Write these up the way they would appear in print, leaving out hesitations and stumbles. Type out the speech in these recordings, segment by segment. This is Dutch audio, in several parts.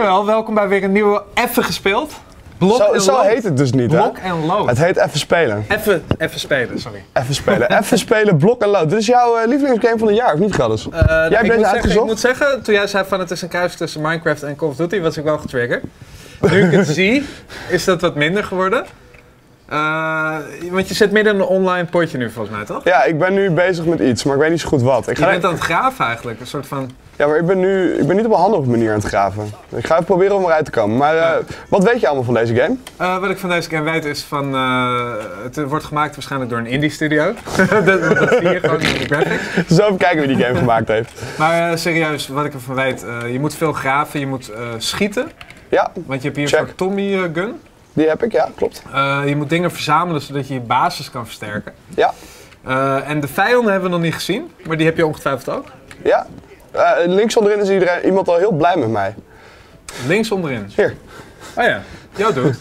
Jawel, welkom bij weer een nieuwe Even Gespeeld. Zo heet het dus niet, Blok hè? en load. Het heet Even Spelen. Even spelen, sorry. Even spelen. Even spelen, blok en load. Dit is jouw lievelingsgame van het jaar, of niet, Gladys? Jij hebt deze uitgezocht? Ik moet zeggen, toen jij zei van het is een kruis tussen Minecraft en Call of Duty, was ik wel getriggerd. Nu ik het zie, is dat wat minder geworden. Want je zit midden in een online potje nu volgens mij, toch? Ja, ik ben nu bezig met iets, maar ik weet niet zo goed wat. Je bent aan het graven eigenlijk, een soort van... Ja, maar ik ben niet op een handige manier aan het graven. Ik ga even proberen om eruit te komen. Maar wat weet je allemaal van deze game? Wat ik van deze game weet is van... het wordt gemaakt waarschijnlijk door een indie studio. dat zie je gewoon in de graphics. Zo even kijken wie die game gemaakt heeft. Maar serieus, wat ik ervan weet, je moet veel graven, je moet schieten. Ja. Want je hebt hier een Tommy gun. Die heb ik, ja, klopt. Je moet dingen verzamelen zodat je je basis kan versterken. Ja. En de vijanden hebben we nog niet gezien, maar die heb je ongetwijfeld ook. Ja. Links onderin is iemand al heel blij met mij. Links onderin? Hier. Oh ja, jou doet.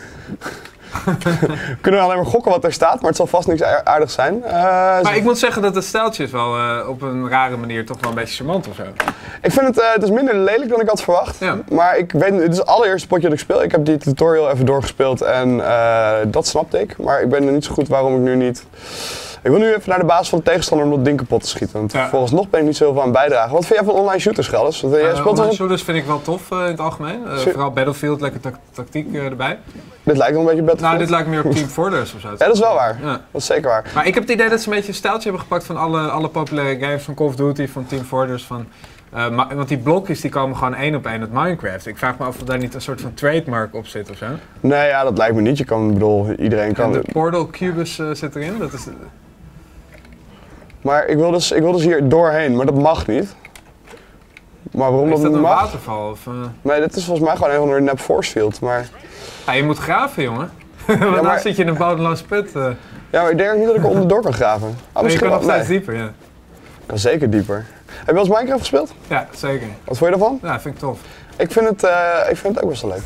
Kunnen we alleen maar gokken wat er staat, maar het zal vast niks aardigs zijn. Maar ik moet zeggen dat het stijltje is wel op een rare manier toch wel een beetje charmant of zo. Ik vind het is minder lelijk dan ik had verwacht. Ja. Maar ik weet, het is het allereerste potje dat ik speel. Ik heb die tutorial even doorgespeeld en dat snapte ik. Maar ik ben er niet zo goed waarom ik nu niet... Ik wil nu even naar de basis van de tegenstander om dat ding kapot te schieten. Want vooralsnog ben ik niet zoveel aan het bijdragen. Wat vind jij van online shooters, Galdus? Online shooters vind ik wel tof in het algemeen. Vooral Battlefield, lekker tactiek erbij. Dit lijkt wel een beetje Battlefield. Nou, dit lijkt meer op Team Fortress of zo. Ja, dat is wel waar. Ja. Dat is zeker waar. Maar ik heb het idee dat ze een beetje een stijltje hebben gepakt van alle populaire games van Call of Duty, van Team Fortress. Want die blokjes die komen gewoon 1 op 1 uit Minecraft. Ik vraag me af of daar niet een soort van trademark op zit of zo. Nee, ja, dat lijkt me niet. Iedereen kan... En de Portal Cubus zit erin. Dat is... Maar ik wil dus hier doorheen, maar dat mag niet. Maar waarom is dat een mag? Waterval? Of, Nee, dit is volgens mij gewoon een van de nep force field, maar... Ja, je moet graven, jongen. Want dan zit je in een bodemloze put. Ja, maar ik denk niet dat ik er onderdoor kan graven. Je kan nog steeds dieper, ja. Ik kan zeker dieper. Heb je wel eens Minecraft gespeeld? Ja, zeker. Wat vond je ervan? Ja, vind ik tof. Ik vind het ook best wel leuk.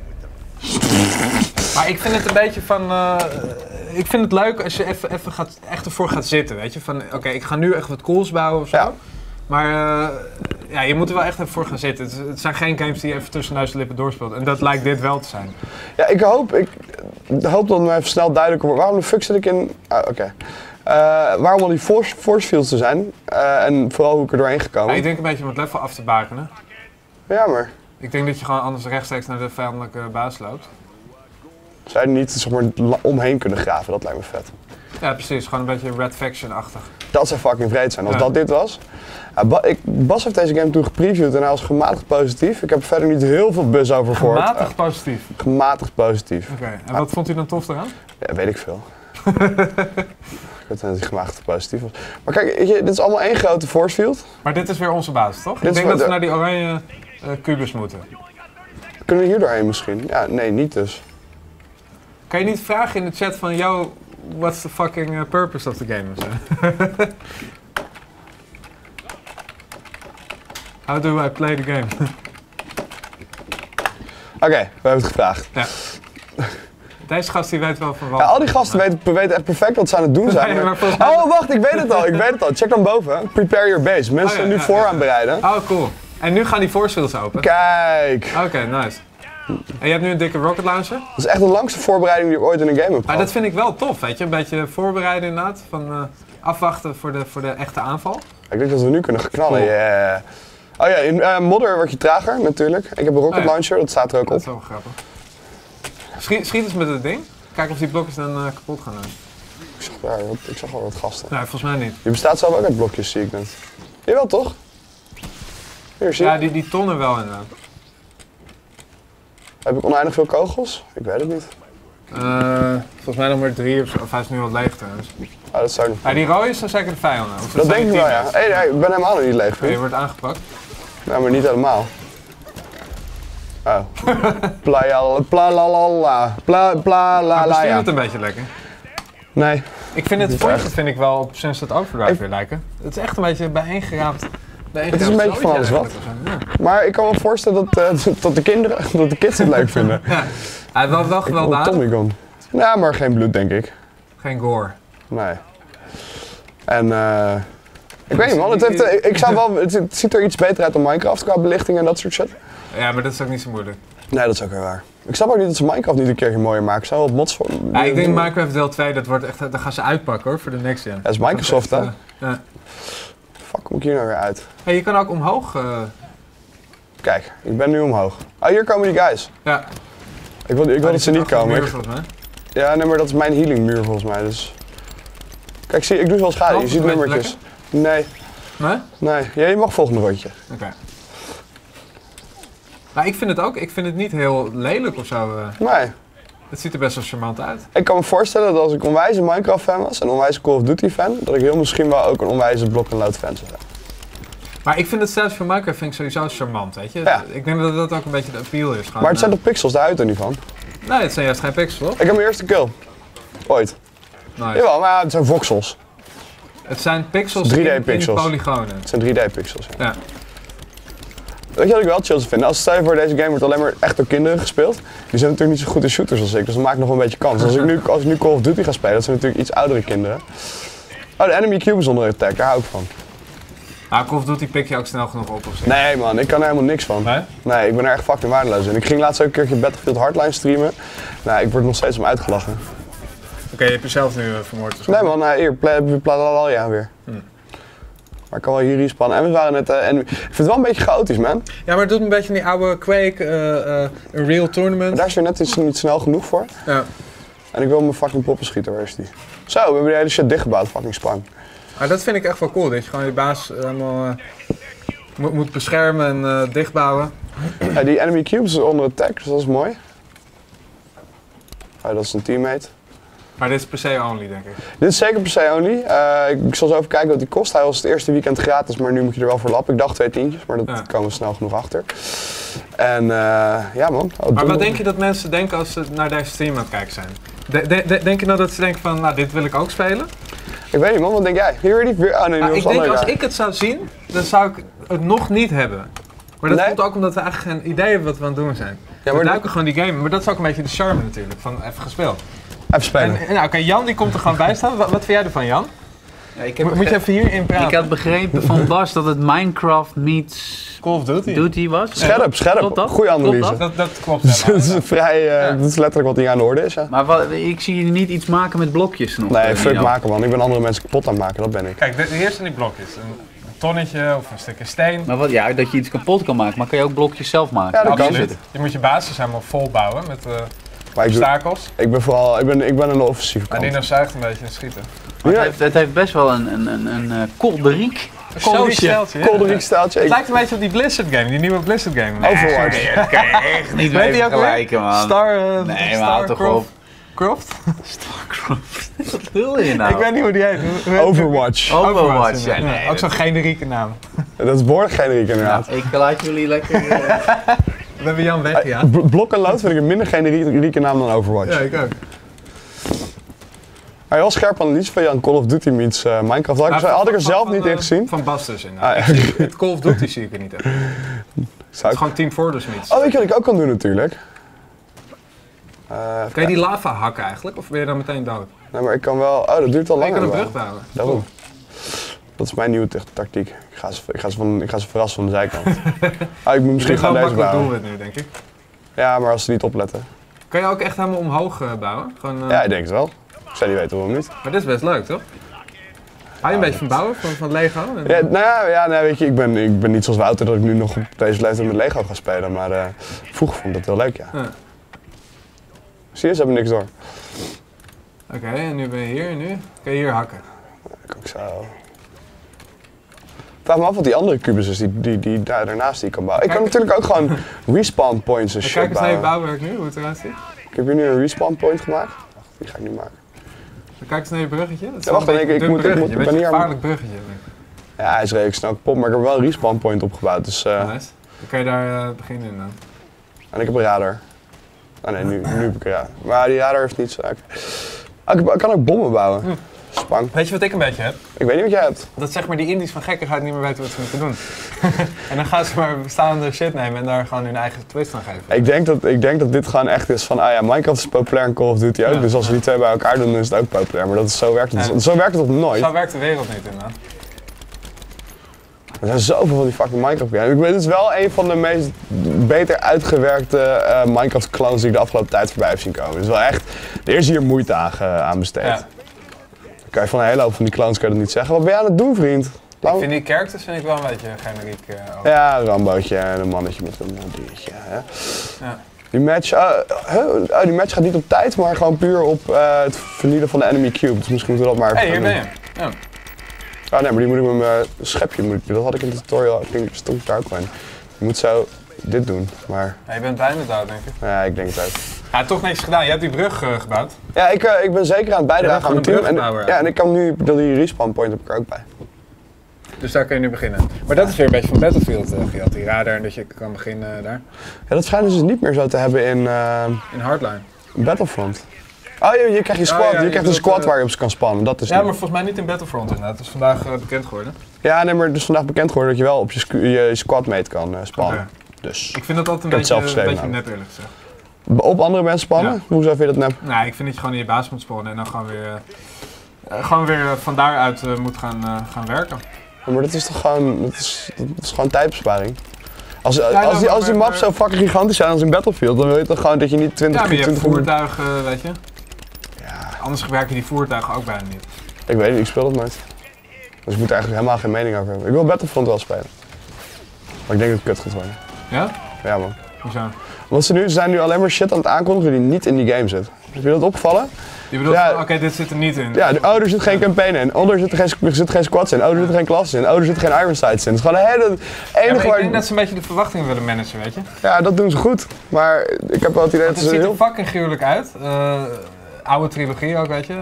Maar ik vind het een beetje van... ik vind het leuk als je even echt ervoor gaat zitten, weet je. Van, oké, ik ga nu echt wat cools bouwen of zo. Ja. Maar ja, je moet er wel echt even voor gaan zitten. Het zijn geen games die je even tussen neus en lippen doorspeelt. En dat lijkt dit wel te zijn. Ja, ik hoop dat het me even snel duidelijk wordt. Waarom de fuck zit ik in... waarom al die force fields te zijn. En vooral hoe ik er doorheen gekomen. Ja, ik denk een beetje om het level af te bakenen. Ja, maar... Ik denk dat je gewoon anders rechtstreeks naar de vijandelijke baas loopt. Zou je niet zeg maar, omheen kunnen graven? Dat lijkt me vet. Ja, precies. Gewoon een beetje Red Faction-achtig. Dat zou fucking vreed zijn. Als dat dit was. Bas heeft deze game toen gepreviewd en hij was gematigd positief. Ik heb er verder niet heel veel buzz over gehoord. Gematigd positief? Gematigd positief. Oké. En wat vond u dan tof eraan? Ja, weet ik veel. Ik weet dat hij gematigd positief was. Maar kijk, dit is allemaal één grote force field. Maar dit is weer onze basis, toch? Ik denk dat we naar die oranje kubus moeten. Kunnen we hier doorheen misschien? Ja, nee, niet dus. Kan je niet vragen in de chat van, yo, what's the fucking purpose of the game? How do I play the game? Oké, we hebben het gevraagd. Ja. Deze gast die weet wel van wat. Ja, al die gasten weten echt perfect wat ze aan het doen zijn. Nee, maar... Oh, wacht, ik weet het al. Check dan boven. Prepare your base. Mensen zijn nu voor aan het bereiden. Oh, cool. En nu gaan die force fields open? Kijk. Oké, nice. En je hebt nu een dikke rocket launcher? Dat is echt de langste voorbereiding die ik ooit in een game heb gehad. Dat vind ik wel tof, weet je. Een beetje voorbereiden inderdaad. Van afwachten voor de echte aanval. Ik denk dat we nu kunnen knallen. Cool. Yeah. Oh ja, in modder word je trager natuurlijk. Ik heb een rocket launcher, dat staat er ook op. Dat is wel grappig. Schiet eens met het ding. Kijk of die blokjes dan kapot gaan. Ik zag al wat gasten. Nee, volgens mij niet. Je bestaat zelf ook uit blokjes, zie ik net. Jawel toch? Hier, zie je? Ja, die tonnen wel inderdaad. Heb ik oneindig veel kogels? Ik weet het niet. Volgens mij nog maar 3 of zo. Of hij is nu wat leeg trouwens. Ah, dat zou ik nog. Die rode zijn zeker de vijanden. Dat denk ik wel, ja. Hey, ik ben helemaal nog niet leeg. Je wordt aangepakt. Ja, maar niet helemaal. Oh. Bestuurt het een beetje lekker? Nee. Ik vind het vind ik wel op Sunset Overdrive weer lijken. Het is echt een beetje bijeengeraapt. Het is een beetje van alles wat. Ja. Maar ik kan me voorstellen dat de kids het leuk vinden. Ja. Hij wil wel gewelddadig. Tommy gun. Ja, maar geen bloed denk ik. Geen gore. Nee. En Ik weet niet man, het ziet er iets beter uit dan Minecraft qua belichting en dat soort shit. Ja, maar dat is ook niet zo moeilijk. Nee, dat is ook weer waar. Ik snap ook niet dat ze Minecraft niet een keertje mooier maken. Zou wel mods voor... Ja, ik denk Minecraft deel 2, dat gaan ze uitpakken hoor, voor de next gen. Dat is Microsoft hè? Ja. Fuck, kom ik hier nou weer uit? Hey, je kan ook omhoog. Kijk, ik ben nu omhoog. Oh, hier komen die guys. Ja. Ik wil dat ze niet komen. Muur, volgens mij. Ja, nee, maar dat is mijn healing muur volgens mij, dus... Kijk, ik doe wel schade, je ziet nummertjes. Nee. Nee? Nee, ja, je mag volgende rondje. Oké. Maar ik vind het niet heel lelijk of zo. Nee. Het ziet er best wel charmant uit. Ik kan me voorstellen dat als ik een onwijze Minecraft fan was en een onwijze Call of Duty fan, dat ik heel misschien wel ook een onwijze Block-and-Load fan zou zijn. Maar ik vind het zelfs voor Minecraft vind ik sowieso charmant, weet je. Ja. Ik denk dat dat ook een beetje de appeal is. Gewoon, Maar het zijn toch pixels, daar houdt er niet van? Nee, het zijn juist geen pixels, toch? Ik heb mijn eerste kill. Ooit. Nice. Jawel, maar ja, het zijn voxels. Het zijn pixels 3D-pixels. in polygonen. Het zijn 3D-pixels, ja. Weet je wat ik wel chill vind? Als stel je voor deze game wordt alleen maar echt door kinderen gespeeld. Die zijn natuurlijk niet zo goed in shooters als ik, dus dat maakt nog wel een beetje kans. Als ik nu Call of Duty ga spelen, dat zijn natuurlijk iets oudere kinderen. Oh, de enemy cube is onder attack, daar hou ik van. Nou, Call of Duty pik je ook snel genoeg op of zo. Nee man, ik kan er helemaal niks van. Nee? Nee, ik ben er echt fucking waardeloos in. Ik ging laatst ook een keertje Battlefield Hardline streamen. Nou, ik word nog steeds om uitgelachen. Oké, je hebt jezelf nu vermoord. Dus nee man, hier, Plalalaya weer. Maar ik kan wel hier respannen. En we waren net, ik vind het wel een beetje chaotisch man. Ja, maar het doet een beetje die oude Quake, een real tournament. Maar daar is er net iets niet snel genoeg voor. Ja. En ik wil mijn fucking poppen schieten, waar is die? Zo, we hebben de hele shit dichtgebouwd, fucking spang. Maar dat vind ik echt wel cool, dat je gewoon je baas helemaal moet beschermen en dichtbouwen. Ja, die enemy cube is onder attack, dus dat is mooi. Oh, dat is een teammate. Maar dit is per se only, denk ik. Dit is zeker per se only. Ik zal zo even kijken wat die kost. Hij was het eerste weekend gratis, maar nu moet je er wel voor lappen. Ik dacht 2 tientjes, maar dat komen we snel genoeg achter. En ja man. Maar wat denk je dat mensen denken als ze naar deze stream aan het kijken zijn? Denk je nou dat ze denken van, nou dit wil ik ook spelen? Ik weet niet man, wat denk jij? Hier weer niet weer. Oh, nee, nou, ik denk als ik het zou zien, dan zou ik het nog niet hebben. Maar dat komt ook omdat we eigenlijk geen idee hebben wat we aan het doen zijn. Ja, we duiken gewoon die game, maar dat is ook een beetje de charme natuurlijk, van even gespeeld. Even spelen. Nou, oké, Jan die komt er gewoon bij staan. Wat vind jij ervan, Jan? Ja, moet je even hierin praten? Ik had begrepen van Bas dat het Minecraft meets Call of Duty was. Scherp. Goeie analyse. Dat klopt. Dat is vrij, dat is letterlijk wat hier aan de orde is. Ja. Maar ik zie je niet iets maken met blokjes nog. Nee, fuck maken man. Ik ben andere mensen kapot aan het maken, dat ben ik. Kijk, hier zijn die blokjes. Een tonnetje of een stukje steen. Maar ja, dat je iets kapot kan maken, maar kan je ook blokjes zelf maken? Ja, dat kan. Je moet je basis helemaal vol bouwen met obstakels. Ik ben een offensieve kant. En Nino zuigt een beetje en schieten. Het heeft best wel een kolderiek. Kolderiek-stijltje. Het lijkt een beetje op die Blizzard game, die nieuwe Blizzard game. Overwatch. Dat kan je echt niet mee vergelijken, man. Starcroft? Starcroft? Wat wil je nou? Ik weet niet hoe die heet. Overwatch. Overwatch, ja. Nee, ook zo'n generieke naam. Dat is behoorlijk generiek inderdaad. Nou, ik laat jullie lekker... We hebben Jan weg, ja. Block-and-Load vind ik een minder generieke naam dan Overwatch. Ja, ik ook. Maar heel scherp analyse van Jan, Call of Duty meets Minecraft. Had ik er zelf niet in gezien. Van Bas dus inderdaad. Het Call of Duty zie ik er niet echt. Het is gewoon Team Fortress meets. Oh, weet je wat ik ook kan doen natuurlijk? Kan je die lava hakken eigenlijk, of ben je dan meteen dood? Nee, maar ik kan wel... Oh, dat duurt al langer. Ik kan een brug bouwen. Daarom. Dat is mijn nieuwe tactiek. Ik ga ze verrassen van de zijkant. Ik moet misschien gewoon deze bouwen. Doen we het nu, denk ik. Ja, maar als ze niet opletten. Kan je ook echt helemaal omhoog bouwen? Gewoon, ja, ik denk het wel. Ik zou niet weten waarom niet. Maar dit is best leuk, toch? Hou je een beetje van bouwen, van Lego? Ja, nou, weet je, ik ben niet zoals Wouter dat ik nu nog op deze leeftijd met Lego ga spelen, maar vroeger vond ik dat heel leuk, ja. Zie je, ze hebben niks door. Oké, en nu ben je hier en nu kan je hier hakken. Kan ik zo. Ik vraag me af wat die andere kubus is die daarnaast die kan bouwen. Ik kan natuurlijk ook gewoon respawn points en shit bouwen. Kijk eens naar je bouwwerk nu, hoe het eruit ziet. Ik heb hier nu een respawn point gemaakt. Wacht, die ga ik nu maken. Kijk eens naar je bruggetje. Dat is wacht, ik moet een gevaarlijk bruggetje. Ja, hij is redelijk snel kapot, maar ik heb wel een respawn point opgebouwd. Dus, nice. Dan kan je daar beginnen in dan. En ik heb een radar. Oh nee, nu heb ik een radar. Maar die radar heeft niet zo. Ik kan ook bommen bouwen. Spang. Weet je wat ik een beetje heb? Ik weet niet wat jij hebt. Dat zeg maar die indies van gekkigheid niet meer weten wat ze moeten doen. En dan gaan ze maar bestaande shit nemen en daar gewoon hun eigen twist aan geven. Ik denk dat dit gewoon echt is van, Minecraft is populair en Call of Duty ook. Ja. Dus als we die twee bij elkaar doen, dan is het ook populair. Maar zo werkt het nog nooit. Zo werkt de wereld niet inderdaad. Er zijn zoveel van die fucking Minecraft games. Het is wel een van de meest beter uitgewerkte Minecraft clones die ik de afgelopen tijd voorbij heb zien komen. Het is wel echt, er is hier moeite aan besteed. Ja. Dan kan je van een hele hoop van die clones dat niet zeggen. Wat ben je aan het doen, vriend? Ik vind die characters vind ik wel een beetje generiek. Ja, een Rambootje en een mannetje met een diertje. Ja. Die match gaat niet op tijd, maar gewoon puur op het vernielen van de enemy cube. Dus misschien moeten we dat maar even hier ben je. Ja. Oh nee, maar die moet ik met mijn schepje, dat had ik in de tutorial, stond ik daar ook in. Je moet zo dit doen, maar... Ja, je bent bijna dood, denk ik. Ja, ik denk het ook. Ja, toch niks gedaan. Je hebt die brug gebouwd. Ja, ik ben zeker aan het bijdragen aan mijn team. En ik kan nu, die respawn point heb ik er ook bij. Dus daar kun je nu beginnen. Maar dat is weer een beetje van Battlefield gehad, die radar en dat je kan beginnen daar. Ja, dat schijnen ze dus niet meer zo te hebben in Hardline. Battlefront. Oh, je krijgt je squad, je krijgt een squad waar je op kan spannen, dat is ja, maar volgens mij niet in Battlefront inderdaad. Dat is vandaag bekend geworden. Ja, nee, maar het is vandaag bekend geworden dat je wel op je squadmate kan spannen. Okay. Dus. Ik vind dat altijd een beetje nep eerlijk gezegd. Op andere mensen spannen? Ja. Hoezo vind je dat nep? Nee, ik vind dat je gewoon in je baas moet spannen en dan gewoon weer van daaruit moet gaan werken. Ja, maar dat is toch gewoon, dat is gewoon tijdbesparing. Als die maps zo fucking gigantisch zijn als in Battlefield, dan wil je toch gewoon dat je niet 20 maar je hebt voertuigen, weet je. Ja. Anders gebruiken die voertuigen ook bijna niet. Ik weet niet, ik speel dat nooit. Dus ik moet er eigenlijk helemaal geen mening over hebben. Ik wil Battlefront wel spelen. Maar ik denk dat het kut gaat worden. Ja? Ja man. Hoezo? Want ze zijn nu alleen maar shit aan het aankondigen die niet in die game zit. Heb je dat opgevallen? Je bedoelt, oké, dit zit er niet in. Ja, er zit geen campaign in. Er zit geen squads in. Er zitten geen klassen in. Er zitten geen Iron Sights in. Het is gewoon een hele enige... ik denk dat ze een beetje de verwachtingen willen managen, weet je. Ja, dat doen ze goed. Maar ik heb wel het idee dat ze ziet er fucking gruwelijk uit. Oude trilogie ook, weet je.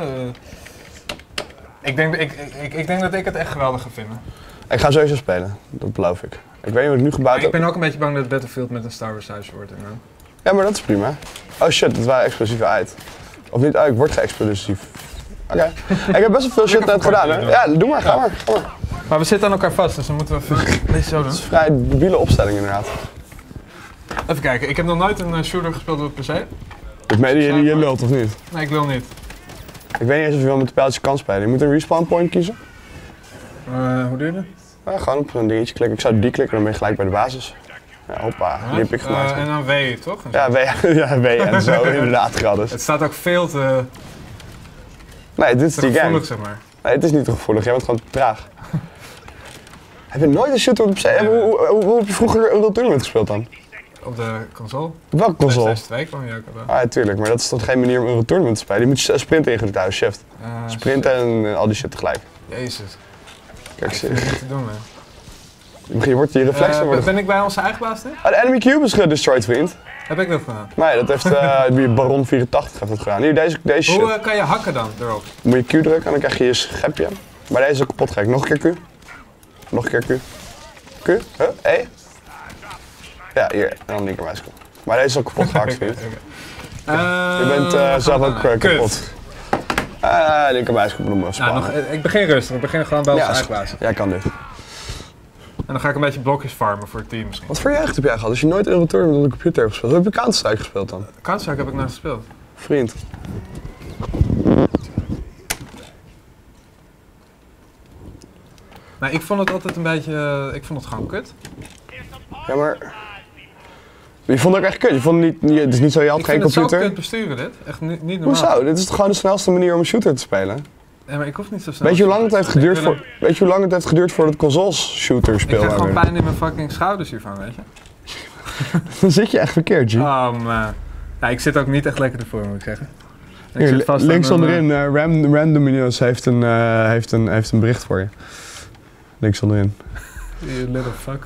Ik denk dat ik het echt geweldig ga vinden. Ik ga sowieso spelen, dat beloof ik. Ik weet niet wat ik nu gebouwd heb. Ik ben ook een beetje bang dat Battlefield met een Star Wars huis wordt. Ja, maar dat is prima. Oh shit, dat waren explosieve uit. Of niet, ik word ge-explosief. Oké. Ik heb best wel veel shit net gedaan, hè? Ja, doe maar, ga maar. Maar we zitten aan elkaar vast, dus dan moeten we even deze zo doen. Het is een vrij debiele opstelling inderdaad. Even kijken, ik heb nog nooit een shooter gespeeld op PC. Ik meen je lult of niet? Nee, ik wil niet. Ik weet niet eens of je wel met de pijltjes kan spelen. Je moet een respawn point kiezen. Hoe doe je dat? Ja, gewoon op een dingetje klikken. Ik zou die klikken, dan ben je gelijk bij de basis. Ja, hoppa, die heb ik gemaakt. En dan W, toch? Ja, W en zo, inderdaad, gratis. Het staat ook veel te... Nee, dit is die game. Gevoelig, zeg maar. Nee, het is niet te gevoelig, jij bent gewoon te traag. Heb je nooit een shooter op PC? Hoe heb je vroeger Unreal Tournament gespeeld dan? Op de console. Welke console? 2002 kwam je ook op. Ja, tuurlijk, maar dat is toch geen manier om Unreal Tournament te spelen? Je moet sprinten ingedrukt houden, shift. Sprinten en al die shit tegelijk. Jezus. Kijk, ik vind het niet te doen, man. Je wordt die reflexen worden... Ben ik bij onze eigen baas nu? De enemy cube is gedestroyed, vriend. Heb ik dat gedaan? Nee, dat heeft Baron 84 heeft dat gedaan. Hier, deze shit. Hoe kan je hakken dan erop? Dan moet je Q drukken en dan krijg je je schepje. Maar deze is ook kapot gek. Nog een keer Q. Nog een keer Q. Q? E? Ja, hier. En dan linkermuisknop. Maar deze is ook kapot gehakt, vriend. Je bent zelf ook kapot. Linkermuisknop noemen we spannen. Ik begin rustig. Ik begin gewoon bij onze eigen baas. Ja, kan dit. En dan ga ik een beetje blokjes farmen voor het team misschien. Wat voor jeugd heb jij gehad als je nooit in een tournament op de computer hebt gespeeld? Hoe heb je Counter-Strike gespeeld dan? Counter-Strike heb ik nooit gespeeld. Vriend. Nou, ik vond het altijd een beetje... ik vond het gewoon kut. Ja, maar... Je vond het ook echt kut? Je vond het niet... Het is niet zo, je had geen computer? Ik vind het zo kut besturen dit. Echt niet normaal. Hoezo? Dit is toch gewoon de snelste manier om een shooter te spelen? Ja, maar ik hoef niet zo snel. Weet je hoe lang het heeft geduurd weet je hoe lang het heeft geduurd voordat consoles shooter speelbaar werd? Ik krijg gewoon pijn in mijn fucking schouders hiervan, weet je. Dan zit je echt verkeerd, G. Oh man. Ja, ik zit ook niet echt lekker ervoor, moet ik zeggen. Hier, links onderin, Randominios heeft een bericht voor je. Links onderin. You little fuck.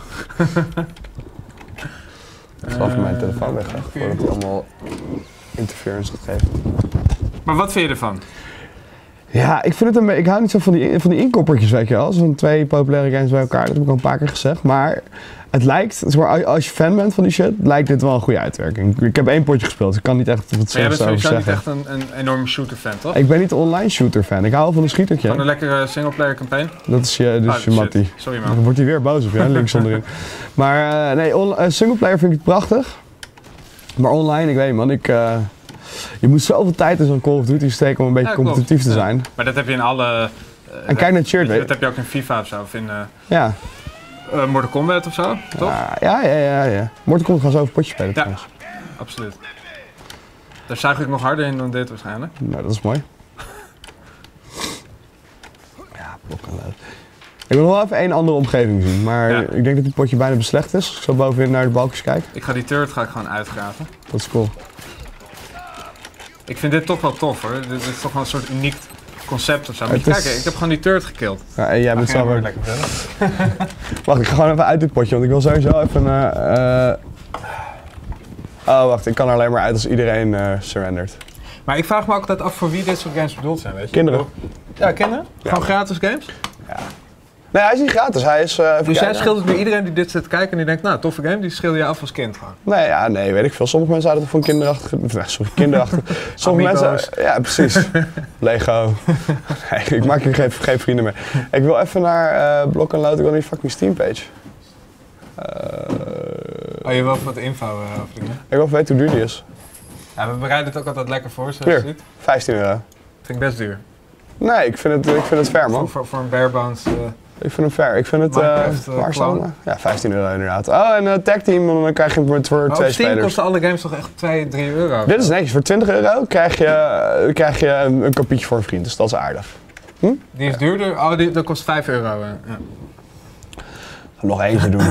Ik zal even mijn telefoon weg, voordat hij allemaal interference gaat geven. Maar wat vind je ervan? Ja, ik hou niet zo van die inkoppertjes, weet je wel. Zo'n twee populaire games bij elkaar, dat heb ik al een paar keer gezegd. Maar het lijkt, als je fan bent van die shit, lijkt dit wel een goede uitwerking. Ik heb 1 potje gespeeld, dus ik kan niet echt wat slechts over zeggen. Jij bent sowieso niet echt een enorme shooter fan, toch? Ik ben niet een online shooter fan, ik hou wel van een schietertje. Van een lekkere singleplayer campaign? Dat is je mattie. Sorry man. Dan wordt hij weer boos op je, links onderin. Maar nee, singleplayer vind ik het prachtig. Maar online, ik weet niet man, je moet zoveel tijd in zo'n Call of Duty steken om een beetje competitief te zijn. Maar dat heb je in alle... en kijk naar Cheered, dat heb je ook in FIFA of zo. Of in, ja. Mortal Kombat of zo, toch? Ja. Mortal Kombat gaan zo over potje spelen trouwens. Absoluut. Daar zuig ik nog harder in dan dit waarschijnlijk. Nou, dat is mooi. Ja, blok en luid. Ik wil nog wel even één andere omgeving zien, maar ik denk dat dit potje bijna beslecht is. Ik zal bovenin naar de balkjes kijken. Ik ga die turret gewoon uitgraven. Dat is cool. Ik vind dit toch wel tof hoor. Dit is toch wel een soort uniek concept of zo. Moet je kijken, ik heb gewoon die turret gekild. Ja, en jij bent zelf weer lekker verder. Wacht, ik ga gewoon even uit dit potje, want ik wil sowieso even... Oh, wacht, ik kan er alleen maar uit als iedereen surrendert. Maar ik vraag me ook altijd af voor wie dit soort games bedoeld zijn, weet je? Kinderen. Ja, kinderen? Ja. Gewoon gratis games? Ja. Nee, hij is niet gratis. Hij is... dus jij scheelt het bij iedereen die dit zit te kijken en die denkt, nou, toffe game, die schil je af als kind gewoon. Nee, weet ik veel. Sommige mensen houden het van kinderachtig. Sommige mensen... Ja, precies. Lego. Nee, ik maak hier geen vrienden mee. Ik wil even naar Blok en Load. Ik wil die fucking Steampage. Je wil even wat info over dingen? Ik wil even weten hoe duur die is. Ja, we bereiden het ook altijd lekker voor, zoals je ziet. €15. Vind ik best duur. Nee, ik vind het fair, man. Voor een barebones... Ik vind hem fair. Ik vind het... waar staan we? Ja, €15 inderdaad. Oh, en tag team, dan krijg je hem voor 2 spelers. Op Steam kosten alle games toch echt €2-3? Dit is netjes. Voor €20 krijg je een kopietje voor een vriend, dus dat is aardig. Hm? Die is duurder? Oh, dat kost €5. Ja. Nog eentje doen.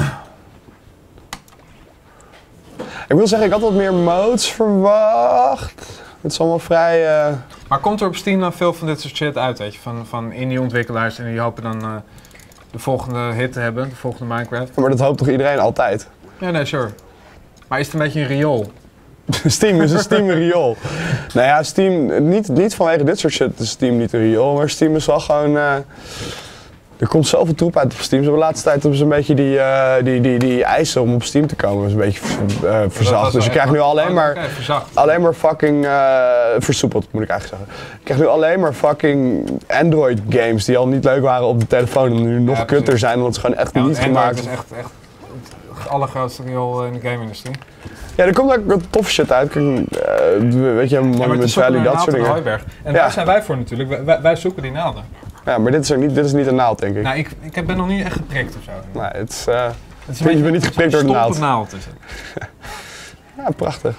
Ik wil zeggen, ik had wat meer modes verwacht. Het is allemaal vrij... Maar komt er op Steam dan veel van dit soort shit uit, weet je? Van indie ontwikkelaars en die hopen dan de volgende hit te hebben, de volgende Minecraft. Ja, maar dat hoopt toch iedereen altijd? Ja, nee, sure. Maar is het een beetje een riool? Steam is een riool. Nou ja, Steam, niet vanwege dit soort shit is Steam niet een riool, maar Steam is wel gewoon... Er komt zoveel troep uit op Steam. Ze hebben de laatste tijd hebben ze een beetje die eisen om op Steam te komen. Dat is een beetje verzacht. Dus je krijgt nu alleen maar fucking versoepeld, moet ik eigenlijk zeggen. Je krijgt nu alleen maar fucking Android games die al niet leuk waren op de telefoon en nu nog kutter zijn, omdat ze gewoon echt niet gemaakt zijn. Android is echt het allergrootste riool in de game-industrie. Ja, er komt ook wat toffe shit uit. Weet je, Monument Valley, dat soort dingen. En daar zijn wij voor natuurlijk. Wij zoeken die naalden. Ja, maar dit is niet een naald, denk ik. Nou, ik ben nog niet echt geprikt of zo. Nee, het is je bent niet geprikt door de naald. Naald is het. Ja, prachtig.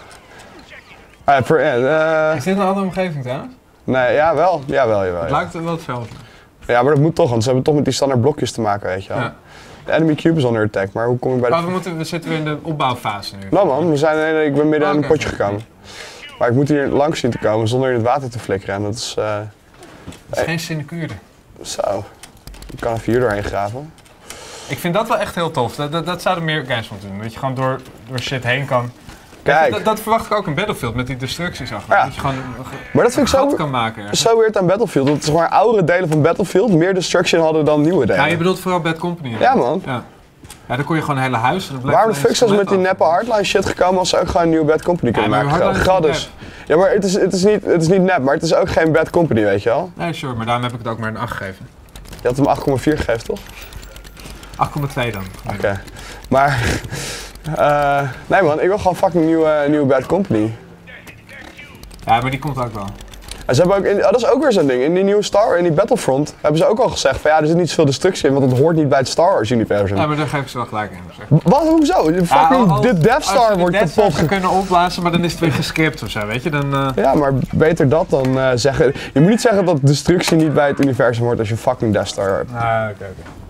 Is dit een andere omgeving trouwens? Nee, jawel. Het lijkt wel hetzelfde. Ja, maar dat moet toch, want ze hebben toch met die standaard blokjes te maken, weet je wel. Ja. De enemy cube is onder attack, maar hoe kom je bij de... We zitten weer in de opbouwfase nu. Nou man, ik ben midden in een potje gekomen. Maar ik moet hier langs zien te komen zonder in het water te flikkeren en dat is... Dat is geen sinecure. Zo, ik kan even hier doorheen graven. Ik vind dat wel echt heel tof. Dat zouden meer games moeten doen. Dat je gewoon door shit heen kan. Kijk. Dat verwacht ik ook in Battlefield met die destructies achter. Ja. Dat je gewoon maar dat vind ik kan maken. Zo weird aan Battlefield. Dat zeg maar oudere delen van Battlefield meer destruction hadden dan nieuwe delen. Ja, je bedoelt vooral Bad Company. Ja man. Ja, dan kon je gewoon een hele huis. Waarom de fuck zijn ze met die neppe hardline shit gekomen als ze ook gewoon een nieuwe Bad Company kunnen maken? Gratis. Ja, maar het is niet nep, maar het is ook geen Bad Company, weet je wel? Nee, sure, maar daarom heb ik het ook maar een 8 gegeven. Je had hem 8,4 gegeven, toch? 8,2 dan. Oké. Maar... nee man, ik wil gewoon fucking nieuwe Bad Company. Ja, maar die komt ook wel. En ze hebben ook dat is ook weer zo'n ding. In die nieuwe in die Battlefront hebben ze ook al gezegd van ja, er zit niet zoveel destructie in, want het hoort niet bij het Star Wars universum. Ja, maar daar geven ze wel gelijk in. Wat? Hoezo? De Death Star wordt kapot. Ze kunnen opblazen, maar dan is het weer geskipt of zo, weet je? Dan, Ja, maar beter dat dan zeggen. Je moet niet zeggen dat destructie niet bij het universum hoort als je fucking Death Star hebt. Oké.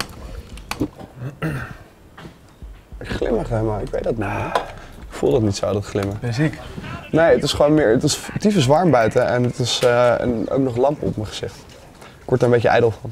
Ik glimlach helemaal, ik weet dat niet. Ik voel dat niet zo, dat glimmen. Ben je ziek? Nee, het is gewoon meer, het is tyfus warm buiten en het is en ook nog lampen op mijn gezicht. Ik word er een beetje ijdel van.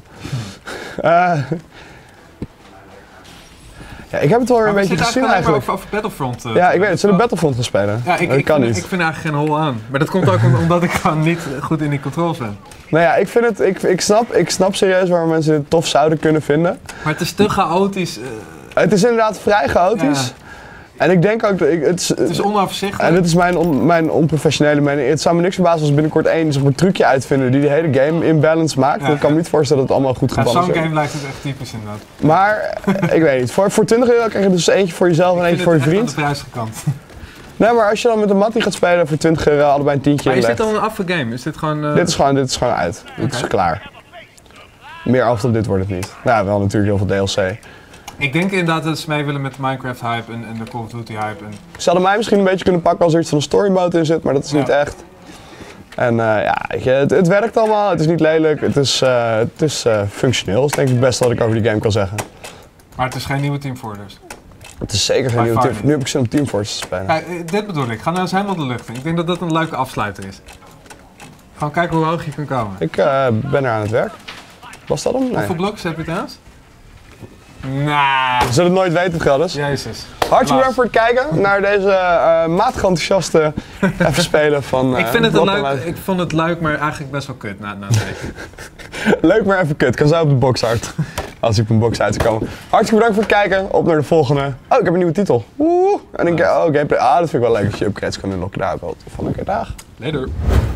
Ja, ik heb het wel weer een beetje gezien eigenlijk. Over Battlefront. Ja, ik weet het. Zullen we Battlefront gaan spelen? Ja, ik kan niet. Ik vind eigenlijk geen hol aan. Maar dat komt ook omdat ik gewoon niet goed in die controls ben. Nou ja, ik snap serieus waarom mensen dit tof zouden kunnen vinden. Maar het is te chaotisch. Het is inderdaad vrij chaotisch. Ja. En ik denk ook dat het is onoverzichtelijk. En dit is mijn onprofessionele mening. Het zou me niks verbazen als binnenkort een trucje uitvinden die de hele game in balance maakt. Ja, ik kan me niet voorstellen dat het allemaal goed gebalanceerd is. Zo'n game lijkt het echt typisch inderdaad. Maar ik weet niet. Voor €20 krijg je dus eentje voor jezelf en eentje voor je vriend. Ik vind het echt aan de prijzige kant. Nee, maar als je dan met een mattie gaat spelen voor €20 allebei een tientje. Maar is dit dan een affe game? Is dit gewoon... Dit is gewoon uit. Dit is klaar. Meer af dan dit wordt het niet. Nou, wel natuurlijk heel veel DLC. Ik denk inderdaad dat ze mee willen met de Minecraft hype en de Call of Duty hype. Ze hadden mij misschien een beetje kunnen pakken als er iets van een story mode in zit, maar dat is niet echt. En weet je, het werkt allemaal, het is niet lelijk, het is functioneel. Dat is denk ik het beste wat ik over die game kan zeggen. Maar het is geen nieuwe Team Fortress. Het is zeker geen nieuwe Team. Nu heb ik zin om Team Fortress te spelen. Kijk, dit bedoel ik. Ga nou eens helemaal de lucht in. Ik denk dat dat een leuke afsluiter is. Gewoon kijken hoe hoog je kunt komen. Ik ben er aan het werk. Was dat hem? Nee. Hoeveel blokjes heb je trouwens? Nou. We zullen het nooit weten, Geldes. Jezus. Hartelijk bedankt voor het kijken naar deze matig enthousiaste even spelen van. Ik vond het leuk, maar eigenlijk best wel kut na een beetje. Leuk, maar even kut. Kan zo op de boxart. Als ik op een box uit zou komen. Hartelijk bedankt voor het kijken. Op naar de volgende. Oh, ik heb een nieuwe titel. En ik gameplay. Dat vind ik wel leuk als je upgrades kan unlocken. Daar ook wel van. Oké, dag. Later.